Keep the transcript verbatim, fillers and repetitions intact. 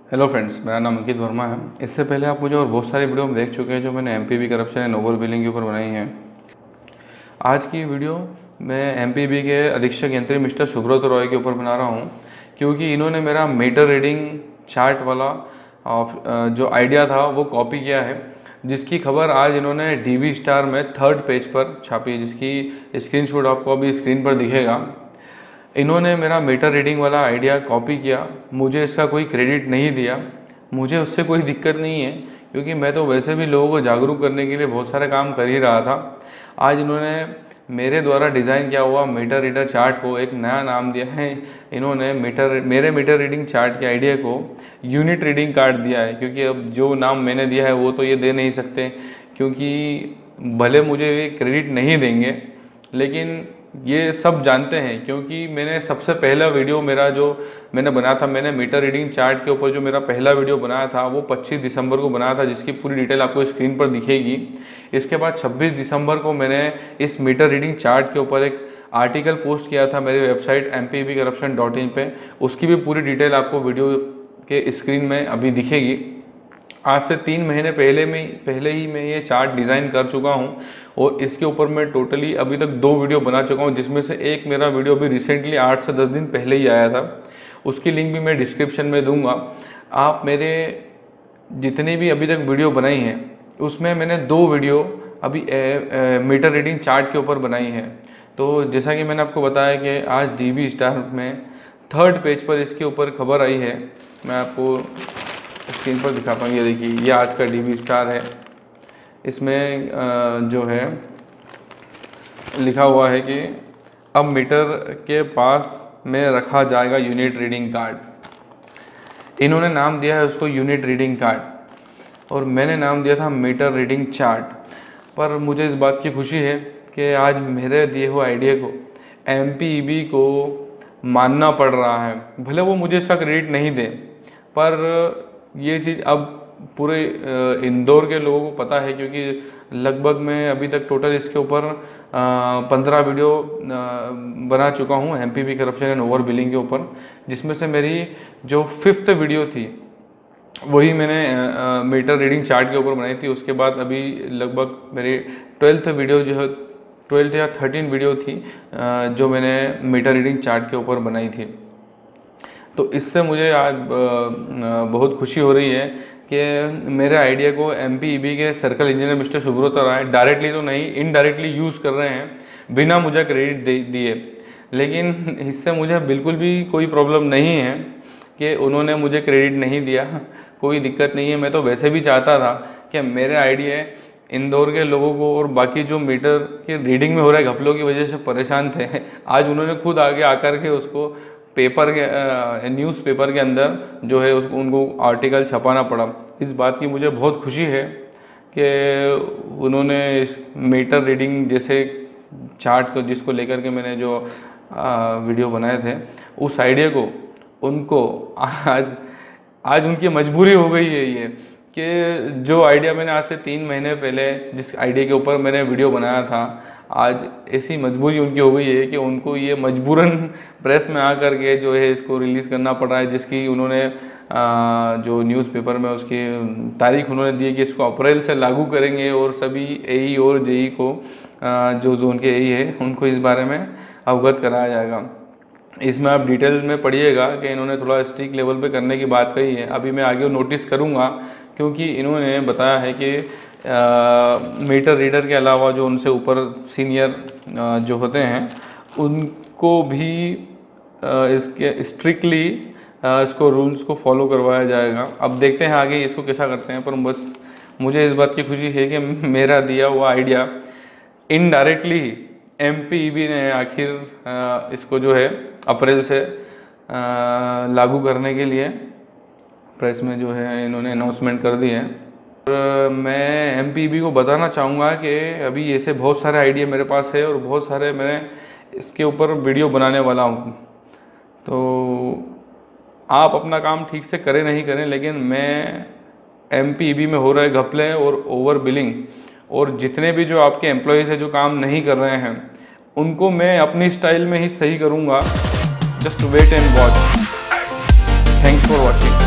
Hello friends, मेरा नाम अंकित वर्मा है। इससे पहले आप मुझे और बहुत सारी वीडियो में देख चुके हैं जो मैंने MPB corruption and over billing के ऊपर बनाई हैं। आज की वीडियो मैं एमपीबी के अधीक्षक यंत्री मिस्टर सुब्रत रॉय के ऊपर बना रहा हूं, क्योंकि इन्होंने मेरा मीटर रीडिंग चार्ट वाला जो आइडिया था वो कॉपी किया है, जिसकी खबर आज इन्होंने डीवी स्टार में थर्ड पेज पर छापी है, जिसकी स्क्रीनशॉट आपको अभी स्क्रीन पर दिखेगा। इन्होंने मेरा मीटर रीडिंग वाला आइडिया कॉपी किया, मुझे इसका कोई क्रेडिट नहीं दिया। मुझे उससे कोई दिक्कत नहीं है, क्योंकि मैं तो वैसे भी लोगों को जागरूक करने के लिए बहुत सारे काम कर ही रहा था। आज इन्होंने मेरे द्वारा डिज़ाइन किया हुआ मीटर रीडर चार्ट को एक नया नाम दिया है। इन्होंने मीटर मेरे मीटर रीडिंग चार्ट के आइडिया को यूनिट रीडिंग कार्ड दिया है, क्योंकि अब जो नाम मैंने दिया है वो तो ये दे नहीं सकते, क्योंकि भले मुझे ये क्रेडिट नहीं देंगे, लेकिन ये सब जानते हैं। क्योंकि मैंने सबसे पहला वीडियो मेरा जो मैंने बनाया था, मैंने मीटर रीडिंग चार्ट के ऊपर जो मेरा पहला वीडियो बनाया था वो पच्चीस दिसंबर को बनाया था, जिसकी पूरी डिटेल आपको स्क्रीन पर दिखेगी। इसके बाद छब्बीस दिसंबर को मैंने इस मीटर रीडिंग चार्ट के ऊपर एक आर्टिकल पोस्ट किया था मेरी website M P B corruption dot in पे। उसकी भी पूरी डिटेल आपको वीडियो के स्क्रीन में अभी दिखेगी। आज से तीन महीने पहले में पहले ही मैं ये चार्ट डिज़ाइन कर चुका हूँ, और इसके ऊपर मैं टोटली अभी तक दो वीडियो बना चुका हूँ, जिसमें से एक मेरा वीडियो अभी रिसेंटली आठ से दस दिन पहले ही आया था। उसकी लिंक भी मैं डिस्क्रिप्शन में दूंगा। आप मेरे जितनी भी अभी तक वीडियो बनाई हैं उसमें मैंने दो वीडियो अभी uh, uh, meter reading chart के ऊपर बनाई है। तो जैसा कि मैंने आपको बताया कि आज डीवी स्टार में थर्ड पेज पर इसके ऊपर खबर आई है। मैं आपको स्क्रीन पर दिखाता हूँ। ये देखिए, ये आज का डीवी स्टार है। इसमें जो है लिखा हुआ है कि अब मीटर के पास में रखा जाएगा यूनिट रीडिंग कार्ड। इन्होंने नाम दिया है उसको यूनिट रीडिंग कार्ड, और मैंने नाम दिया था मीटर रीडिंग चार्ट। पर मुझे इस बात की खुशी है कि आज मेरे दिए हुए आइडिया को एमपीईबी को मानना पड़ रहा है। भले वो मुझे इसका क्रेडिट नहीं दे, पर ये चीज़ अब पूरे इंदौर के लोगों को पता है, क्योंकि लगभग मैं अभी तक टोटल इसके ऊपर पंद्रह वीडियो बना चुका हूँ MPB corruption and over billing के ऊपर, जिसमें से मेरी जो फिफ्थ वीडियो थी वही मैंने मीटर रीडिंग चार्ट के ऊपर बनाई थी। उसके बाद अभी लगभग मेरी ट्वेल्थ वीडियो जो है ट्वेल्थ या थर्टीन वीडियो थी जो मैंने मीटर रीडिंग चार्ट के ऊपर बनाई थी। तो इससे मुझे आज बहुत खुशी हो रही है कि मेरे आइडिया को एमपीईबी के circle engineer mister Subrata Roy directly तो नहीं, इनडायरेक्टली यूज़ कर रहे हैं बिना मुझे क्रेडिट दिए। लेकिन इससे मुझे बिल्कुल भी कोई प्रॉब्लम नहीं है कि उन्होंने मुझे क्रेडिट नहीं दिया। कोई दिक्कत नहीं है। मैं तो वैसे भी चाहता था कि मेरे आइडिया इंदौर के लोगों को और बाकी जो मीटर के रीडिंग में हो रहे घपलों की वजह से परेशान थे, आज उन्होंने खुद आगे आकर के उसको पेपर के न्यूज़ पेपर के अंदर जो है उसको उनको आर्टिकल छपाना पड़ा। इस बात की मुझे बहुत खुशी है कि उन्होंने इस मीटर रीडिंग जैसे चार्ट को जिसको लेकर के मैंने जो आ, वीडियो बनाए थे, उस आइडिया को उनको आज आज उनकी मजबूरी हो गई है ये कि जो आइडिया मैंने आज से तीन महीने पहले जिस आइडिया के ऊपर मैंने वीडियो बनाया था, आज ऐसी मजबूरी उनकी हो गई है कि उनको ये मजबूरन प्रेस में आकर के जो है इसको रिलीज़ करना पड़ रहा है, जिसकी उन्होंने आ, जो न्यूज़पेपर में उसकी तारीख उन्होंने दी है कि इसको अप्रैल से लागू करेंगे, और सभी एई और जेई को आ, जो जोन के एई है उनको इस बारे में अवगत कराया जाएगा। इसमें आप डिटेल में पढ़िएगा कि इन्होंने थोड़ा स्ट्रिक्ट लेवल पे करने की बात कही है। अभी मैं आगे नोटिस करूँगा, क्योंकि इन्होंने बताया है कि मीटर रीडर के अलावा जो उनसे ऊपर सीनियर जो होते हैं उनको भी आ, इसके स्ट्रिक्टली इसको रूल्स को फॉलो करवाया जाएगा। अब देखते हैं आगे इसको कैसा करते हैं, पर बस मुझे इस बात की खुशी है कि मेरा दिया हुआ आइडिया इनडायरेक्टली एमपीईबी ने आखिर इसको जो है अप्रैल से आ, लागू करने के लिए प्रेस में जो है इन्होंने अनाउंसमेंट कर दी है। और मैं एमपीईबी को बताना चाहूँगा कि अभी ऐसे बहुत सारे आइडिया मेरे पास है, और बहुत सारे मैं इसके ऊपर वीडियो बनाने वाला हूँ। तो आप अपना काम ठीक से करें नहीं करें, लेकिन मैं एमपीईबी में हो रहे घपले और ओवर बिलिंग और जितने भी जो आपके एम्प्लॉयज़ हैं जो काम नहीं कर रहे हैं, उनको मैं अपनी स्टाइल में ही सही करूँगा। Just wait and watch. Thanks for watching.